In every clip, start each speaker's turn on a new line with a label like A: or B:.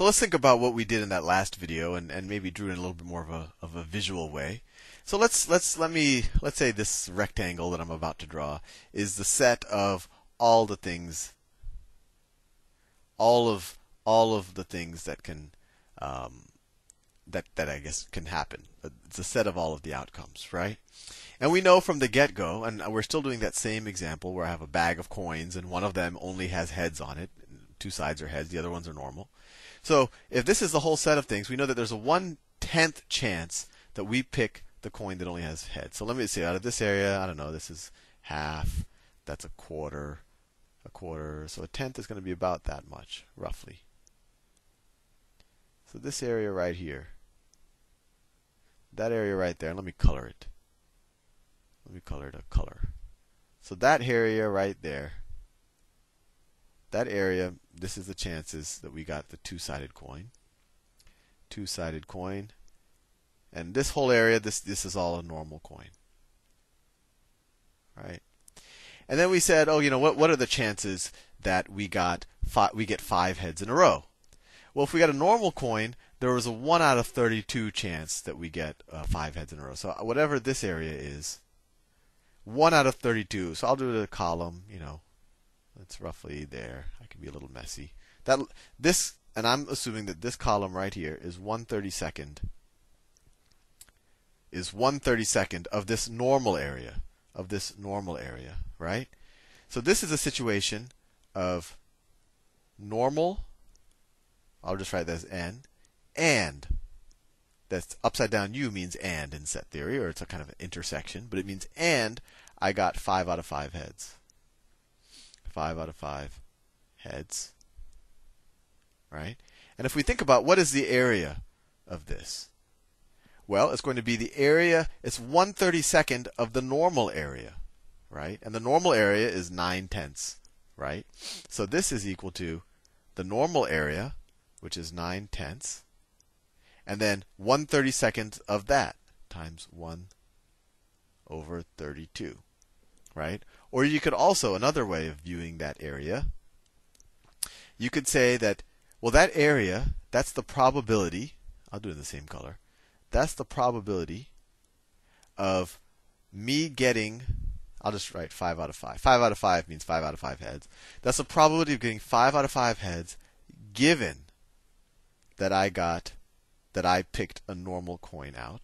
A: So let's think about what we did in that last video and maybe drew it in a little bit more of a visual way. So let's say this rectangle that I'm about to draw is the set of all the things, all of the things that can that I guess can happen. It's a set of all of the outcomes, right? And we know from the get-go, and we're still doing that same example where I have a bag of coins and one of them only has heads on it. Two sides are heads, the other ones are normal. So if this is the whole set of things, we know that there's a 1/10 chance that we pick the coin that only has heads. So let me see, out of this area, I don't know, this is half, that's a quarter. So a tenth is going to be about that much, roughly. So this area right here, that area right there, let me color it. Let me color it a color. So that area right there, that area, this is the chances that we got the two-sided coin. Two-sided coin. And this whole area, this is all a normal coin. Right? And then we said, oh, you know, what are the chances that we get 5 heads in a row? Well, if we got a normal coin, there was a 1 out of 32 chance that we get 5 heads in a row. So whatever this area is, 1 out of 32. So I'll do the column, you know, it's roughly there. I can be a little messy. And I'm assuming that this column right here is 1/32 of this normal area, right? So this is a situation of normal, I'll just write that as n, and that's upside down U means and in set theory, or it's a kind of an intersection, but it means and I got 5 out of 5 heads. 5 out of 5 heads. Right? And if we think about what is the area of this? Well, it's going to be the area, it's 1/32 of the normal area. Right? And the normal area is 9/10, right? So this is equal to the normal area, which is 9/10, and then 1/32 of that times 1/32, right? Or you could also, another way of viewing that area, you could say that, well, that area, that's the probability, I'll do it in the same color, that's the probability of me getting, I'll just write 5 out of 5. 5 out of 5 means 5 out of 5 heads. That's the probability of getting 5 out of 5 heads given that I picked a normal coin out,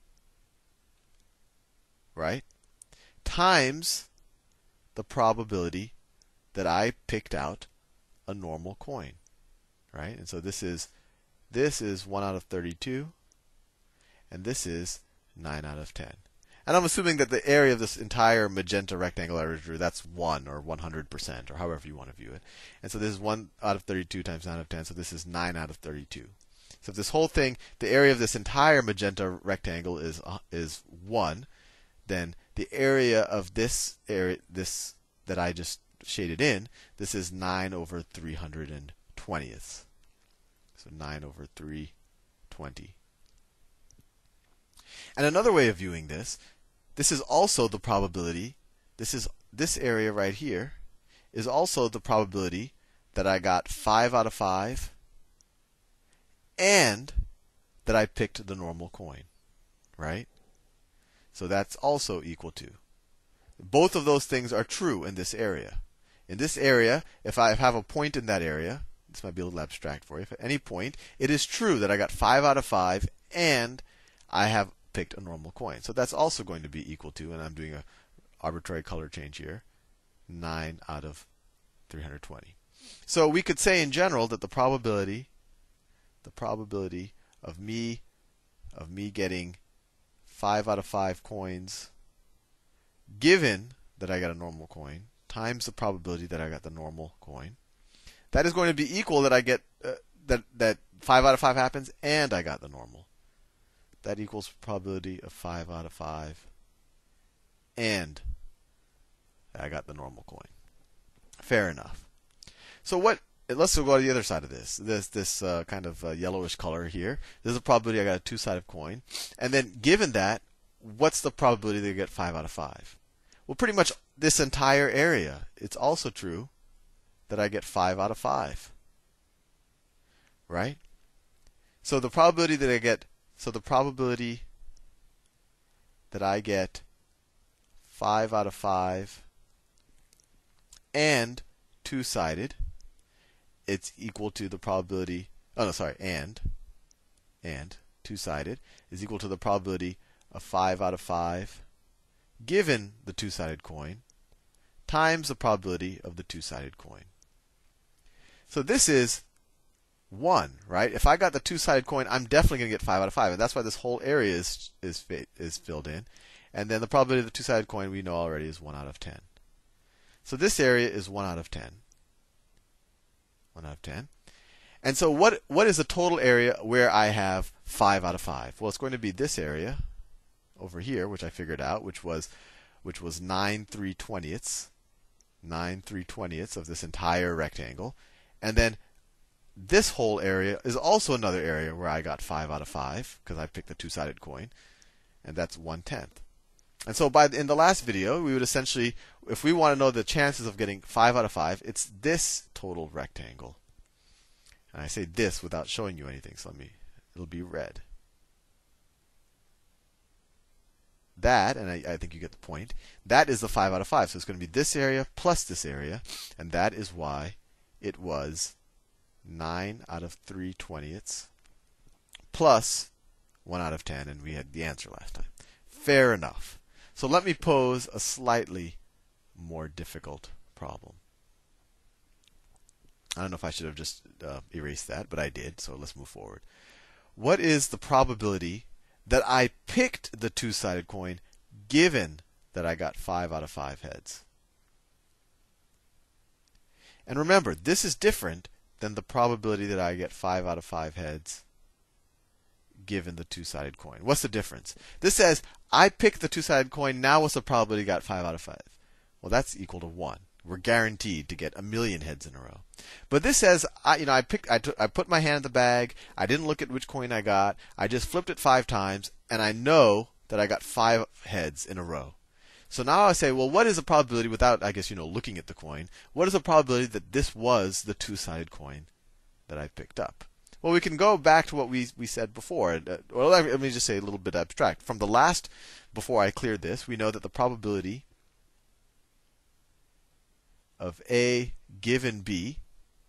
A: right? Times the probability that I picked out a normal coin, right? And so this is 1 out of 32, and this is 9 out of 10. And I'm assuming that the area of this entire magenta rectangle I drew, that's 1 or 100%, or however you want to view it. And so this is 1 out of 32 times 9 out of 10, so this is 9 out of 32. So if this whole thing, the area of this entire magenta rectangle is 1, then the area of this area, this that I just shaded in, this is 9 over 320ths. So 9 over 320. And another way of viewing this is also the probability, this area right here is also the probability that I got 5 out of 5 and that I picked the normal coin, right? So that's also equal to. Both of those things are true in this area. In this area, if I have a point in that area, this might be a little abstract for you, if at any point, it is true that I got 5 out of 5 and I have picked a normal coin. So that's also going to be equal to, and I'm doing an arbitrary color change here, 9 out of 320. So we could say in general that the probability of me getting 5 out of 5 coins given that I got a normal coin times the probability that I got the normal coin, that is going to be equal that I get that 5 out of 5 happens and I got the normal. That equals probability of 5 out of 5 and I got the normal coin. Fair enough. So let's go to the other side of this. This kind of yellowish color here. There's a probability I got a two-sided coin. And then given that, what's the probability that you get 5 out of 5? Well, pretty much this entire area. It's also true that I get 5 out of 5. right? So the probability that I get 5 out of 5 and two-sided, it's equal to the probability, and two-sided is equal to the probability of 5 out of 5 given the two-sided coin times the probability of the two-sided coin. So this is 1, right? If I got the two-sided coin, I'm definitely going to get 5 out of 5, and that's why this whole area is filled in. And then the probability of the two-sided coin we know already is 1 out of 10. So this area is 1 out of 10. 1 out of 10. And so what is the total area where I have 5 out of 5? Well, it's going to be this area over here, which I figured out, which was 9 3/20ths. 9 3/20ths of this entire rectangle. And then this whole area is also another area where I got 5 out of 5 because I picked the two-sided coin, and that's 1/10. And so in the last video, we would essentially, if we want to know the chances of getting 5 out of 5, it's this total rectangle. And I say this without showing you anything, so it'll be red. That, and I think you get the point, that is the 5 out of 5. So it's going to be this area plus this area, and that is why it was 9 out of 3/20ths plus 1 out of 10, and we had the answer last time. Fair enough. So let me pose a slightly more difficult problem. I don't know if I should have just erased that, but I did, so let's move forward. What is the probability that I picked the two-sided coin given that I got 5 out of 5 heads? And remember, this is different than the probability that I get 5 out of 5 heads given the two-sided coin. What's the difference? This says I picked the two-sided coin. Now what's the probability I got 5 out of 5? Well, that's equal to 1. We're guaranteed to get 1,000,000 heads in a row. But this says I put my hand in the bag. I didn't look at which coin I got. I just flipped it 5 times, and I know that I got 5 heads in a row. So now I say, well, what is the probability, without, I guess, looking at the coin, what is the probability that this was the two-sided coin that I picked up? Well, we can go back to what we said before. Well, let me just say a little bit abstract. From the last, before I cleared this, we know that the probability of A given B,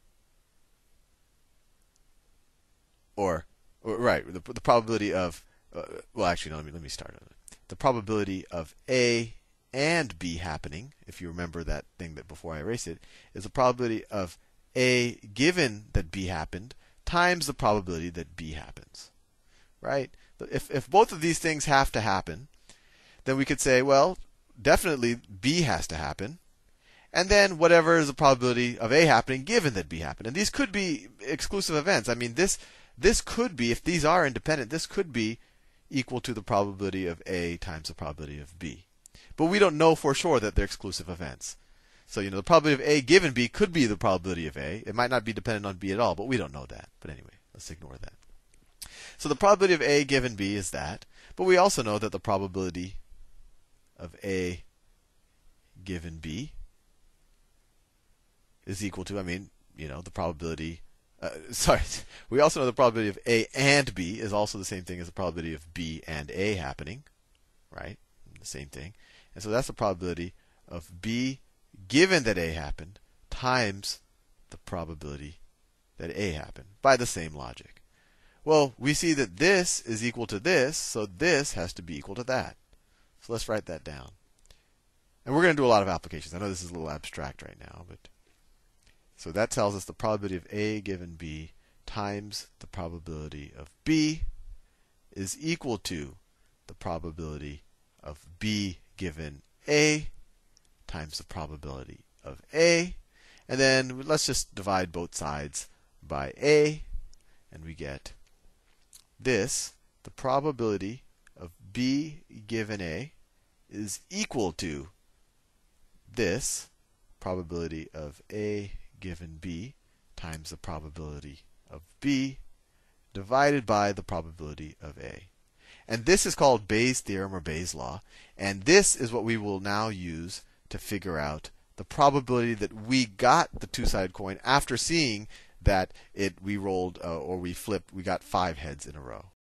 A: the probability of, let me start on it. The probability of A and B happening, if you remember that thing that before I erased it, is the probability of A given that B happened times the probability that B happens. Right? If both of these things have to happen, then we could say, well, definitely B has to happen. And then whatever is the probability of A happening given that B happened. And these could be exclusive events. I mean, this could be, if these are independent, this could be equal to the probability of A times the probability of B. But we don't know for sure that they're exclusive events. So, the probability of A given B could be the probability of A. It might not be dependent on B at all, but we don't know that. But anyway, let's ignore that. So the probability of A given B is that. But we also know that the probability of A given B is equal to, the probability. We also know the probability of A and B is also the same thing as the probability of B and A happening, right? The same thing. And so that's the probability of B given that A happened times the probability that A happened by the same logic. Well, we see that this is equal to this, so this has to be equal to that. So let's write that down. And we're going to do a lot of applications. I know this is a little abstract right now, but so that tells us the probability of A given B times the probability of B is equal to the probability of B given A times the probability of A. And then let's just divide both sides by A, and we get this. The probability of B given A is equal to this probability of A given B times the probability of B divided by the probability of A. And this is called Bayes' theorem or Bayes' law. And this is what we will now use to figure out the probability that we got the two-sided coin after seeing that we rolled or we flipped, we got 5 heads in a row.